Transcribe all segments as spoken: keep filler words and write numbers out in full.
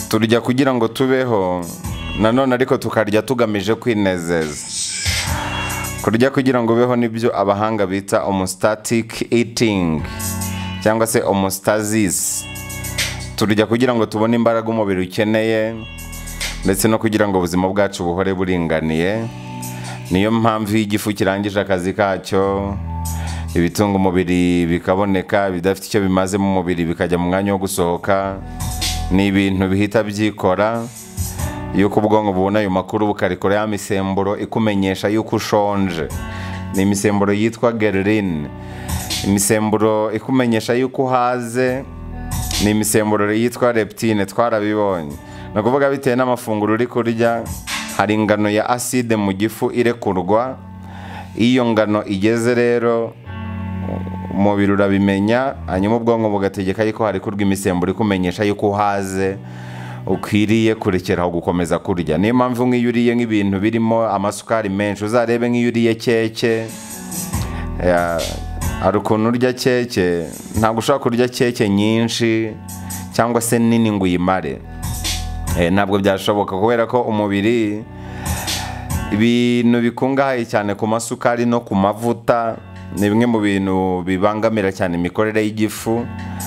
turya kugira ngo tubeho, nanone ariko tukarya tugamije kwinezeza. Kurya kugira ngo ubeho nibyo abahanga bita homeostatic eating cyangwa se homeostasis. Turya kugira ngo tubone imbaraga umubiri ukeneye ndetse no kugira ngo ubuzima bwacu buhore buringaniye. Niyo mpamvu igifu kirangije akazi kacyo, ibitunga umubiri bikaboneka, bidafite icyo bimaze mu mubiri bikajya mu mwanya wo gusohoka. Ni ibintu bihita byikora yuko ubwonko bubona ayo makuru bukarikora ya misemburo ikumenyesha yuko ushonje. Ni imisemburo yitwa ghrelin. Imisemburo ikumenyesha yuko uhaze ni imisemburo yitwa leptine, twarabibonye. No kuvuga bitewe n'amafunguro uri kurya, hari ingano ya acide mu gifu irekurwa. Iyo ngano igeze rero umubiri urabimenya, hanyuma ubwonko bugategeka yuko hari kurwa imisemburo ikumenyesha yuko uhaze, ukwiriye kurekeraho gukomeza kurya. Niyo mpamvu nk'iyo uriye nk'ibintu birimo amasukari menshi, uzarebe nk'iyo uriye keke, hari ukuntu urya keke, ntabwo ushobora kurya keke nyinshi cyangwa se nini ngo uyimare. Ntabwo byashoboka kubera ko umubiri, ibintu bikungahaye cyane ku masukari no ku mavuta ni bimwe mu bintu bibangamira cyane imikorere y'igifu.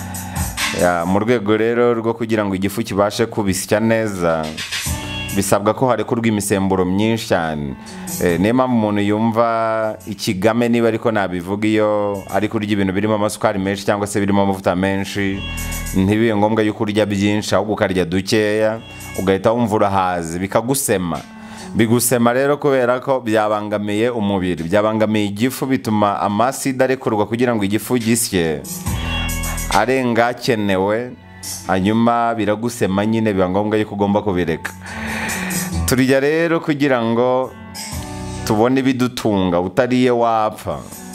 Mu rwego rero rwo kugira ngo igifu kibashe kubisya neza, bisabwa ko harekurwa imisemburo myinshi cyane. Niyo mpamvu umuntu yumva ikigame, niba ariko nabivuga, iyo ari kurya ibintu birimo amasukari menshi cyangwa se birimo amavuta menshi, ntibibe ngombwa yuko urya byinshi, ahubwo ukarya dukeya ugahita wumva urahaze, bikagusema. Bigusema rero kubera ko byabangamiye umubiri, byabangamiye igifu, bituma amaside arekurwa kugira ngo igifu gisye arenga akenewe, hanyuma biragusema nyine, biba ngombwa yuko ugomba kubireka. Turya rero kugira ngo tubone ibidutunga, utariye wapfa.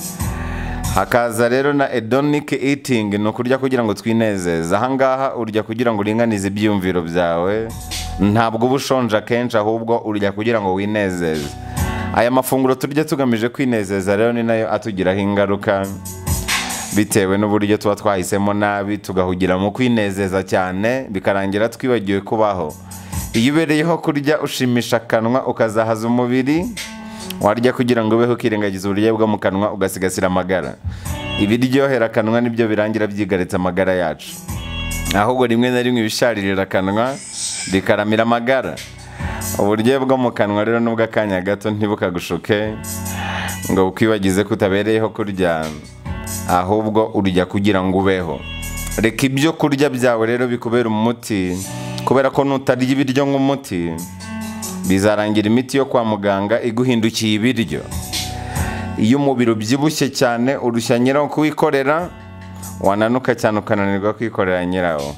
Hakaza rero na hedonic eating, ni ukurya kugira ngo twinezeze. Ahangaha urya kugira ngo uringanize ibyiyumviro byawe, ntabwo uba ushonje akenshi, ahubwo urya kugira ngo winezeze. Aya mafunguro turya tugamije kwinezeza rero ni nayo atugiraho ingaruka, bitewe n'uburyo tuba twahisemo nabi, tugahugira mu kwinezeza cyane, bikarangira twibagiwe kubaho. Iyo ubereyeho kurya ushimisha akanwa ukazahaza umubiri, warya kugira ngo ubeho ukirengagiza uburyo bwo mu kanwa ugasigasira amagara. Ibiryohera akanwa nibyo birangira byigaritse amagara yacu, ahubwo rimwe na rimwe ibisharirira akanwa bikaramira amagara. Uburyo bwo mu kanwa rero nubwo akanya gato ntibukagushuke ngo ukwibagize kutabereyeho kurya, ahubwo urya kugira ngo ubeho. Reka ibyo kurya byawe rero bikubera umuti, kubera ko nutarya ibiryo nk'umuti, bizarangira imiti yo kwa muganga iguhindukiye ibiryo. Iyo umubiri ubyibushye cyane, urushya nyirawo kuwikorera, wananuka cyane ukananirwa kwikorera nyirawo.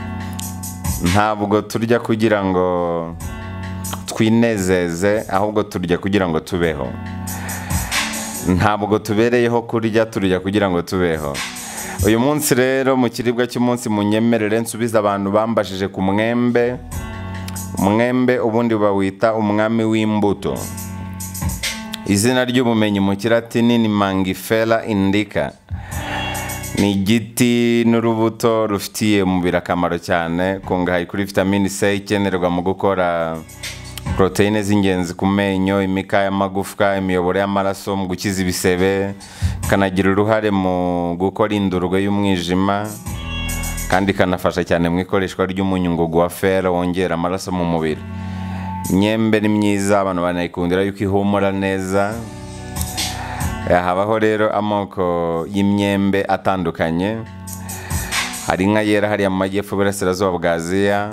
Ntabwo turya kugira ngo twinezeze, ahubwo turya kugira ngo tubeho. Ntabwo tubereyeho kurya, turya kugira ngo tubeho. Uyu munsi rero mu kiribwa cy'umunsi munyemerere nsubiza abantu bambashije ku mwembe. Umwembe ubundi bawita umwami w'imbuto. Izina ry'ubumenyi mu Kilatini ni Mangifera indica. Ni igiti n'urubuto rufitiye umubiri akamaro cyane, kungahaye kuri vitamini C ikenerwa mu gukora proteine z'ingenzi ku menyo, imikaya y'amagufwa, imiyoboro y'amaraso, mu gukiza ibisebe, kanagira uruhare mu gukora indurwe y'umwijima, kandi kanafasha cyane mu ikoreshwa ry'umunyungugu wa fer wongera amaraso mu mubiri. Imyembe ni myiza, abantu banayikundira yuko ihumura neza. Habaho rero amoko y'imyembe atandukanye. Hari nka yera hariya mu majyepfo y'Uburasirazuba bwa Aziya,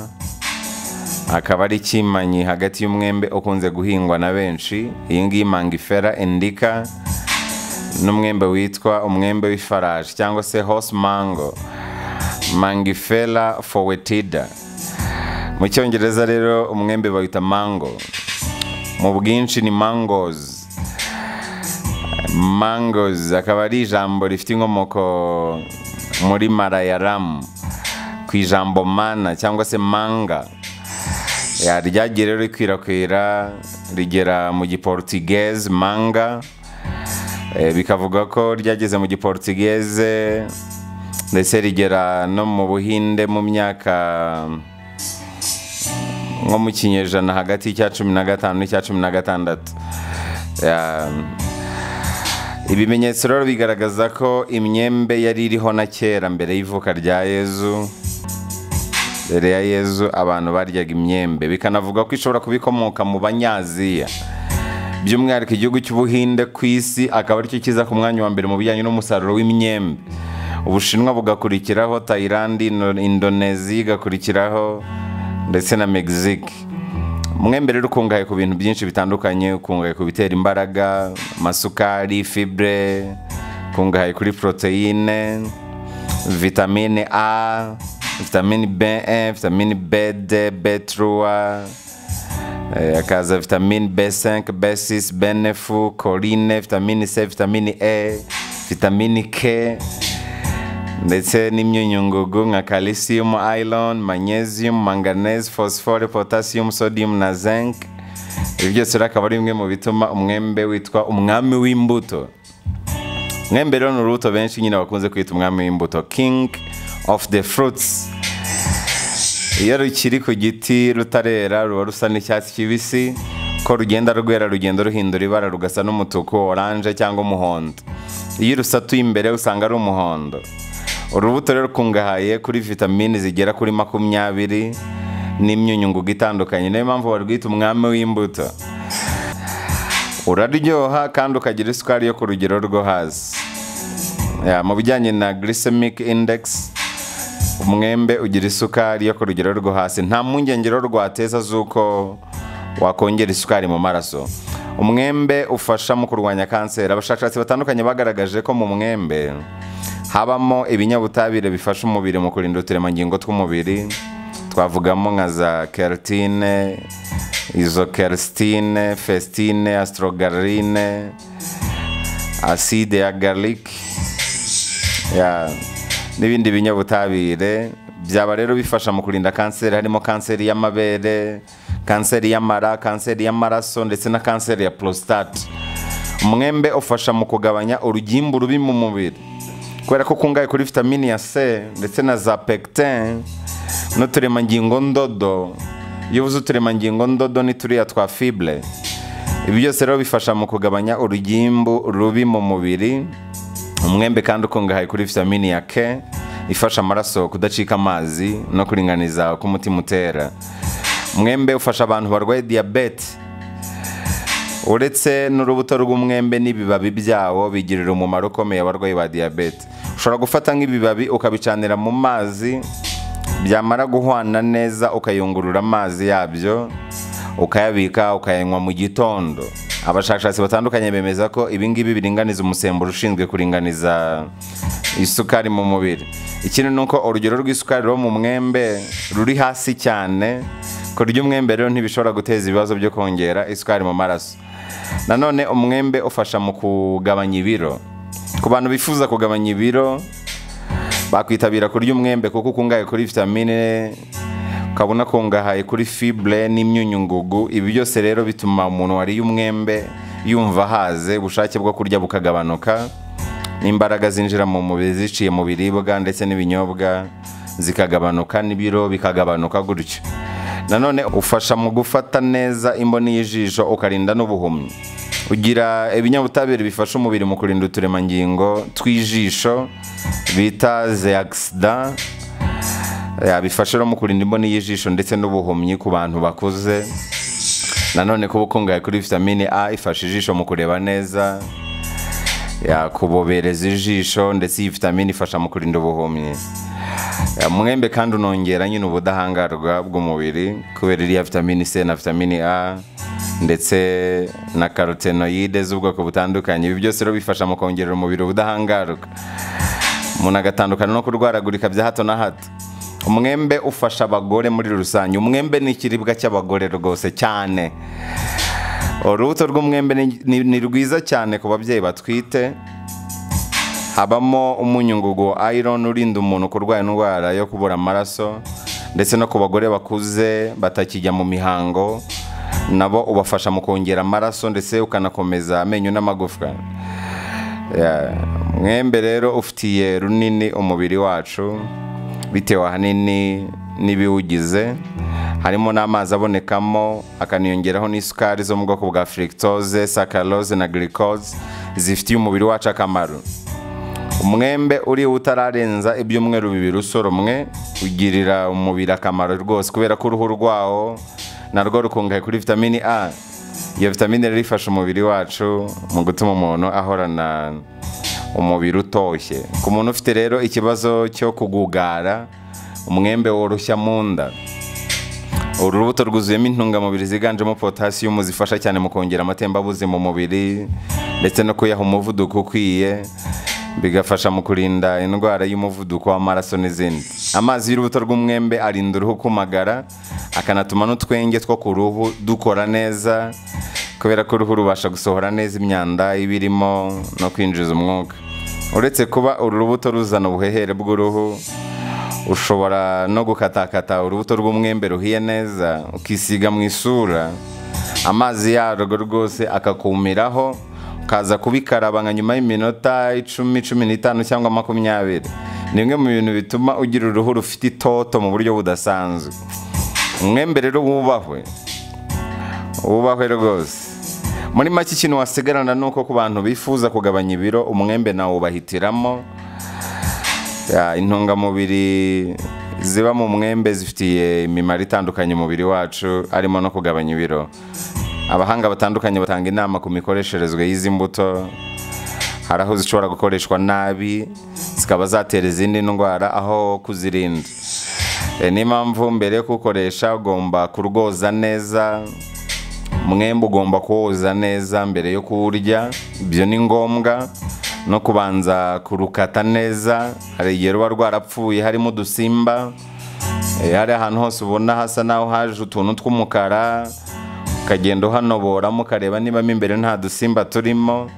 akaba ari ikimanyi hagati y'umwembe ukunze guhingwa na benshi. Iyi ngiyi Mangifera indica, n'umwembe witwa umwembe w'ifarashi cyangwa se horse mango, Mangifera foetida. Mu Cyongereza rero umwembe bawita mango, mu bwinshi ni mangoes. Mangoes akaba ari ijambo rifite inkomoko muri Malayalam ku ijambo mana cyangwa se manga. Ryagiye rero rikwirakwira rigera mu Giportugese manga, bikavuga ko ryageze mu Giportugese ndetse rigera no mu Buhinde mu myaka nko mu kinyejana hagati y'icya cumi na gatanu n'icya cumi na gatandatu. Ibimenyetso rero bigaragaza ko imyembe yari iriho na kera mbere y'ivuka rya Yezu. Mbere ya Yezu abantu baryaga imyembe, bikanavuga ko ishobora kubikomoka mu Banyaziya, by'umwihariko igihugu cy'Ubuhinde ku isi akaba aricyo kiza ku mwanya wa mbere mu bijyanye n'umusaruro w'imyembe. Ubushinwa bugakurikiraho, Thailand, Indonesia igakurikiraho, ndetse na Mexique. Umwembe rero ukungahaye ku bintu byinshi bitandukanye, ukungahaye ku bitera imbaraga, amasukari, fibre, ukungahaye kuri proteine, vitamine A, vitamine B one, vitamine B two, B three, akaza vitamine B five, B six, B nine, choline, vitamine C, vitamine E, vitamine K, ndetse n'imyunyungugu nka calcium, iron, magnesium, manganese, phosphore, potassium, sodium na zinc. Ibi byose akaba ari bimwe mu bituma umwembe witwa umwami w'imbuto. Umwembe rero ni urubuto benshi nyine bakunze kwita umwami w'imbuto, king of the fruits. Iyo rukiri ku giti rutarera ruba rusa n'icyatsi kibisi, ko rugenda rwera rugenda ruhindura ibara rugasa n'umutuku, orange cyangwa umuhondo. Iyo rusatuye imbere usanga ari umuhondo. Urubuto rero rukungahaye kuri vitamini zigera kuri makumyabiri n'imyunyungugu itandukanye, niyo mpamvu barwita umwami w'imbuto. Uraryoha kandi ukagira isukari yo ku rugero rwo hasi. Mu bijyanye na glycemic index, umwembe ugira isukari yo ku rugero rwo hasi. Nta mpungenge rwateza z'uko wakongera isukari mu maraso. Umwembe ufasha mu kurwanya kanseri. Abashakashatsi batandukanye bagaragaje ko mu mwembe habamo ibinyabutabire bifasha umubiri mu kurinda uturemangingo tw'umubiri. Twavugamo nka za keratine, izokeratine, festine, astrogarine, acide ya garlic, ya n'ibindi binyabutabire byaba rero bifasha mu kurinda kanseri, harimo kanseri y'amabere, kanseri y'amara, kanseri y'amaraso ndetse na kanseri ya prostate. Umwembe ufasha mu kugabanya urugimbu rubi mu mubiri, kubera ko kungahaye kuri vitamini ya C ndetse na za pectin n'uturemangingo ndodo. Iyo uvuze uturemangingo ndodo ni turiya twa fibre. Ibi byose rero bifasha mu kugabanya urugimbu rubi mu mubiri. Umwembe kandi ukungahaye kuri vitamini ya K ifasha amaraso kudacika amazi no kuringaniza uko umutima utera. Umwembe ufasha abantu barwaye diyabete. Uretse n'urubuto rw'umwembe n'ibibabi byawo bigirira umumaro ukomeye abarwayi ba diyabete. Ushobora gufata nk'ibibabi ukabicanira mu mazi, byamara guhwana neza ukayungurura amazi yabyo, ukayabika ukayanywa mu gitondo. Abashakashatsi batandukanye bemeza ko ibi ngibi biringaniza umusemburo ushinzwe kuringaniza isukari mu mubiri. Ikindi ni uko urugero rw'isukari rwo mu mwembe ruri hasi cyane, kurya umwembe rero ntibishobora guteza ibibazo byo kongera isukari mu maraso. Nanone umwembe ufasha mu kugabanya ibiro. Ku bantu bifuza kugabanya ibiro bakwitabira kurya umwembe kuko ukungahaye kuri vitamine, ukabona kungahaye kuri fibre n'imyunyungugu. Ibi byose rero bituma umuntu wariye umwembe yumva haze, ubushake bwo kurya bukagabanuka, n'imbaraga zinjira mu mubiri ziciye mu biribwa ndetse n'ibinyobwa zikagabanuka, n'ibiro bikagabanuka gutyo. Nanone ufasha mu gufata neza imboni y'ijisho ukarinda n'ubuhumyi. Ugira ibinyabutabire bifasha umubiri mu kurinda uturemangingo tw'ijisho bita zeaxanthin, bifasha mu kurinda imboni y'ijisho ndetse n'ubuhumyi ku bantu bakuze. Nanone kuba ukungahaye kuri vitamine A ifasha ijisho mu kureba neza, kubobereza ijisho, ndetse iyi vitamine ifasha mu kurinda ubuhumyi. Umwembe kandi unongera nyine ubudahangarwa bw'umubiri kubera iriya vitamine C na vitamine A ndetse na carotenoide z'ubwoko butandukanye. Ibi byose rero bifasha mu kongerera umubiri ubudahangarwa, umuntu agatandukana no kurwaragurika bya hato na hato. Umwembe ufasha abagore muri rusange. Umwembe ni ikiribwa cy'abagore rwose cyane. Urubuto rw'umwembe ni rwiza cyane ku babyeyi batwite. Habamo umunyungugu wa iron urinda umuntu kurwara indwara yo kubura amaraso, ndetse no ku bagore bakuze batakijya mu mihango, nabo ubafasha mu kongera amaraso ndetse ukanakomeza amenyo n'amagufwa. Umwembe rero ufitiye runini umubiri wacu bitewe ahanini n'ibiwugize. harimo n'amazi abonekamo, akaniyongeraho n'isukari zo mu bwoko bwa fructose, saccharose na glucose zifitiye umubiri wacu akamaro. Umwembe uri utararenza ibyumweru bibiri usoromwe ugirira umubiri akamaro rwose, kubera ko uruhu rwawo narwo rukungahaye kuri vitamini A. Iyo vitamine rero ifasha umubiri wacu mu gutuma umuntu ahorana umubiri utoshye. Ku muntu ufite rero ikibazo cyo kugugara, umwembe woroshya mu nda. Uru rubuto rwuzuyemo intungamubiri ziganjemo potassium zifasha cyane mu kongera amatembabuzi mu mubiri ndetse no kuyaha umuvuduko ukwiye, bigafasha mu kurinda indwara y'umuvuduko w'amaraso n'izindi. Amazi y'urubuto rw'umwembe arinda uruhu kumagara, akanatuma n'utwenge two ku ruhu dukora neza, kubera ko uruhu rubasha gusohora neza imyanda ibirimo no kwinjiza umwuka. Uretse kuba uru rubuto ruzana ubuhehere bw'uruhu, ushobora no gukatakata urubuto rw'umwembe ruhiye neza ukisiga mu isura, amazi yarwo rwose akakumiraho, ukaza kubikaraba nka nyuma y'iminota icumi, cumi n'itanu cyangwa makumyabiri. Ni bimwe mu bintu bituma ugira uruhu rufite itoto mu buryo budasanzwe. Umwembe rero wubahwe, wubahwe rwose. Muri make ikintu wasigarana nuko ku bantu bifuza kugabanya ibiro, umwembe nawo ubahitiramo. Intungamubiri ziba mu mwembe zifitiye imimaro itandukanye umubiri wacu, harimo no kugabanya ibiro. Abahanga batandukanye batanga inama ku mikoresherezwe y'izi mbuto. Hari aho zishobora gukoreshwa nabi zikaba zatera izindi ndwara aho kuzirinda. Niyo mpamvu mbere yo kuwukoresha ugomba kurwoza neza. Umwembe ugomba kuwoza neza mbere yo kuwurya, ibyo ni ngombwa. No kubanza kurukata neza, hari igihe ruba rwarapfuye harimo udusimba, hari ahantu hose ubona hasa naho haje utuntu tw'umukara, ukagenda uhanoboramo ukareba niba mo imbere nta dusimba turimo.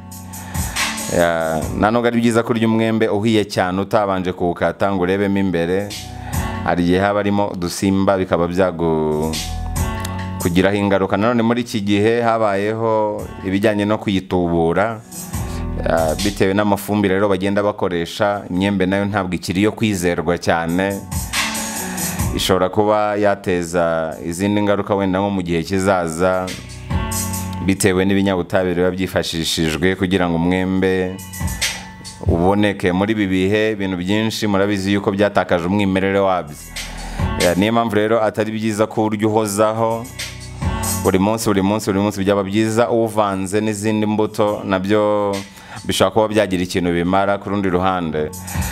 Nanone ari byiza kurya umwembe uhiye cyane utabanje kuwukata ngo urebemo imbere, hari igihe haba harimo udusimba bikaba byagu kugiraho ingaruka. Nanone muri iki gihe habayeho ibijyanye no kuyitubura, bitewe n'amafumbire rero bagenda bakoresha. Imyembe nayo ntabwo ikiri yo kwizerwa cyane, ishobora kuba yateza izindi ngaruka wenda nko mu gihe kizaza, bitewe n'ibinyabutabire biba byifashishijwe kugira ngo umwembe uboneke. Muri ibi bihe ibintu byinshi murabizi yuko byatakaje umwimerere wabyo. Niyo mpamvu rero atari byiza ko urya uhozaho buri munsi buri munsi buri munsi. Byaba byiza uvanze n'izindi mbuto, nabyo bishobora kuba byagira ikintu bimara ku rundi ruhande.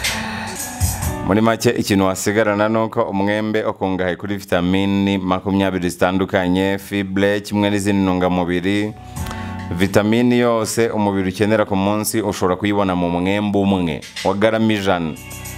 Muri make ikintu wasigarana nuko umwembe ukungahaye kuri vitamini makumyabiri zitandukanye, fibre kimwe n'izindi ntungamubiri. Vitamini yose umubiri ukenera ku munsi ushobora kuyibona mu mwembe umwe wa garama ijana.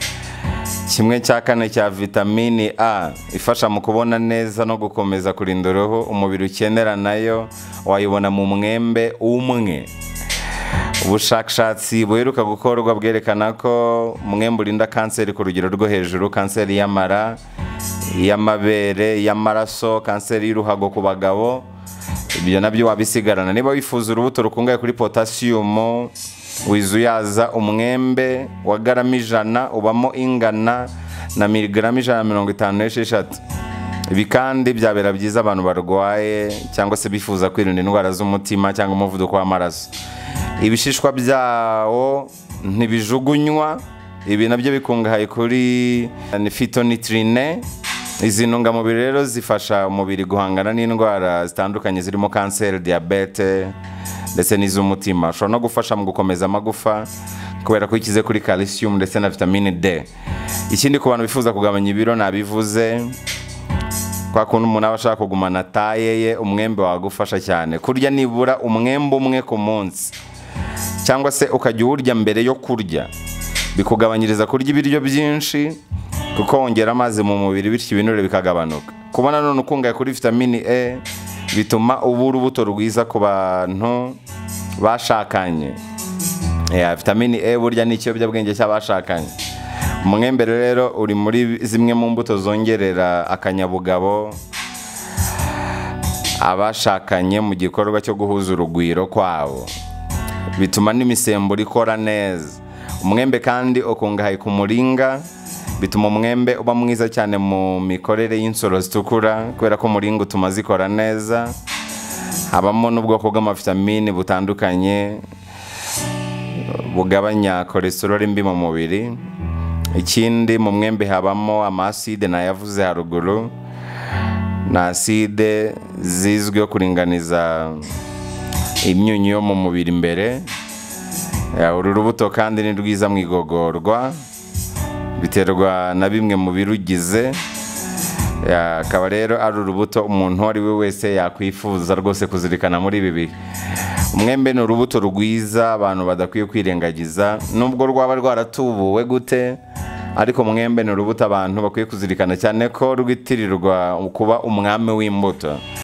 Kimwe cya kane cya vitamini A ifasha mu kubona neza no gukomeza kurinda uruhu umubiri ukenera, nayo wayibona mu mwembe umwe. Ubushakashatsi buheruka gukorwa bwerekana ko umwembe urinda kanseri ku rugero rwo hejuru, kanseri y'amara, y'amabere, y'amaraso, kanseri y'uruhago ku bagabo. Ibyo nabyo wabisigarana. Niba wifuza urubuto rukungahaye kuri potassium, wizuyaza umwembe wa garama ijana ubamo ingana na miligramu ijana na mirongo itanu n'esheshatu. Ibi kandi byabera byiza abantu barwaye cyangwa se bifuza kwirinda indwara z'umutima cyangwa umuvuduko w'amaraso. Ibishishwa byawo ntibijugunywa, ibi nabyo bikungahaye kuri phytonutrient. Izi ntungamubiri rero zifasha umubiri guhangana n'indwara zitandukanye zirimo kanseri, diyabete ndetse n'iz'umutima. Ushobora no gufasha mu gukomeza amagufa kubera ko ikize kuri calcium ndetse na vitamine D. Ikindi ku bantu bifuza kugabanya ibiro nabivuze, kwa kuntu umuntu aba ashaka kugumana taye ye, umwembe wagufasha cyane. Kurya nibura umwembe umwe ku munsi, cyangwa se ukajya uwurya mbere yo kurya, bikugabanyiriza kurya ibiryo byinshi kuko wongera amazi mu mubiri, bityo ibinure bikagabanuka. Kubona none ukungahaye kuri vitamini E bituma uba urubuto rwiza ku bantu bashakanye. Ya vitamini E burya ni ikiyobyabwenge cy'abashakanye. Umwembe rero uri muri zimwe mu mbuto zongerera akanyabugabo abashakanye mu gikorwa cyo guhuza urugwiro kwabo, bituma n'imisemburo ikora neza. Umwembe kandi ukungahaye ku muringa, bituma umwembe uba mwiza cyane mu mikorere y'insoro zitukura kubera ko umuringa utuma zikora neza. Habamo n'ubwoko bw'amavitamini butandukanye bugabanya cholesterol mbi mu mubiri. Ikindi mu mwembe habamo amaside nayavuze haruguru, na aside zizwiho kuringaniza imyunyu yo mu mubiri imbere. Uru rubuto kandi ni rwiza mu igogorwa, biterwa na bimwe mu birugize. Akaba rero ari urubuto umuntu ari we wese yakwifuza rwose kuzirikana muri ibi bihe. Umwembe ni urubuto rwiza abantu badakwiye kwirengagiza, nubwo rwaba rwaratubuwe gute, ariko umwembe ni urubuto abantu bakwiye kuzirikana cyane ko rwitirirwa kuba umwami w'imbuto.